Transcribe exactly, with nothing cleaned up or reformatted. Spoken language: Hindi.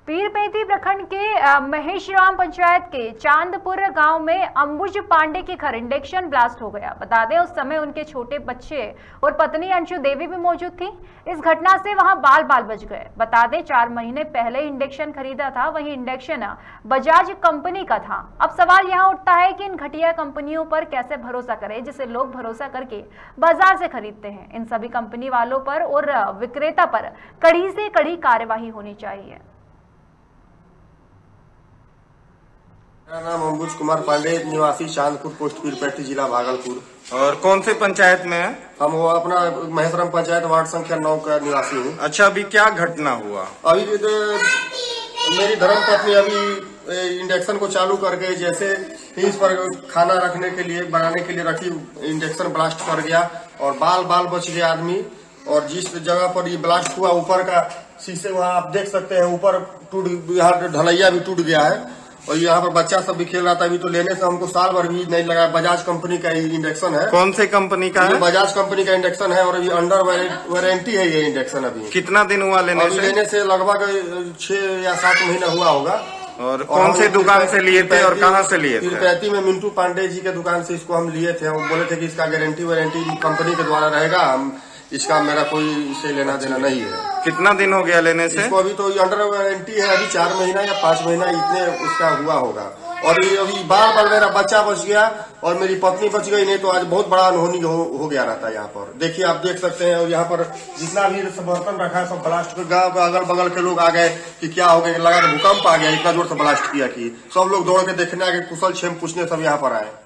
पीरपैंती प्रखंड के महेशराम पंचायत के चांदपुर गांव में अंबुज पांडे के घर इंडक्शन ब्लास्ट हो गया। बता दें, उस समय उनके छोटे बच्चे और पत्नी अंशु देवी भी मौजूद थी। इस घटना से वहां बाल बाल बच गए। बता दें, चार महीने पहले इंडक्शन खरीदा था, वही इंडक्शन बजाज कंपनी का था। अब सवाल यहां उठता है कि इन घटिया कंपनियों पर कैसे भरोसा करें, जिसे लोग भरोसा करके बाजार से खरीदते हैं। इन सभी कंपनी वालों पर और विक्रेता पर कड़ी से कड़ी कार्यवाही होनी चाहिए। मेरा नाम अंबुज कुमार पांडे, निवासी चांदपुर पोस्ट पीरपैंती, जिला भागलपुर। और कौन से पंचायत में है? हम वो अपना महेशराम पंचायत वार्ड संख्या नौ का निवासी हूँ। अच्छा, अभी क्या घटना हुआ? अभी मेरी धर्मपत्नी अभी इंडक्शन को चालू करके जैसे इस पर खाना रखने के लिए बनाने के लिए रखी, इंडक्शन ब्लास्ट कर गया और बाल बाल बच गया आदमी। और जिस जगह पर ये ब्लास्ट हुआ, ऊपर का शीशे वहाँ आप देख सकते हैं, ऊपर टूट, यहाँ ढलैया भी टूट गया है। और यहाँ पर बच्चा सब भी खेल रहा था। अभी तो लेने से हमको साल भर भी नहीं लगा। बजाज कंपनी का इंडक्शन है। कौन से कंपनी का है? बजाज कंपनी का इंडक्शन है और अभी अंडर वारंटी है ये इंडक्शन। अभी कितना दिन हुआ लेने से? लेने से लगभग छह या सात महीना हुआ होगा। और कौन से दुकान से लिए थे और कहाँ से लिए थे? पीरपैंती में मिंटू पांडे जी के दुकान से इसको हम लिए थे। हम बोले थे कि इसका गारंटी वारंटी कंपनी के द्वारा रहेगा, हम इसका मेरा कोई इसे लेना देना नहीं है। कितना दिन हो गया लेने से? इसको अभी तो अंडर वारंटी है, अभी चार महीना या पाँच महीना इतने उसका हुआ होगा। और ये अभी बार बार मेरा बच्चा बच गया और मेरी पत्नी बच गई, नहीं तो आज बहुत बड़ा अनहोनी हो, हो गया रहता है यहाँ पर। देखिए, आप देख सकते हैं। और यहाँ पर जितना भी बर्तन रखा है सब ब्लास्ट कर, गाँव के अगल बगल के लोग आ गए कि क्या हो गया, लगा भूकंप आ गया, इतना जोर से ब्लास्ट किया कि सब लोग दौड़ के देखने आ गए, कुशल क्षेम पूछने सब यहाँ पर आए।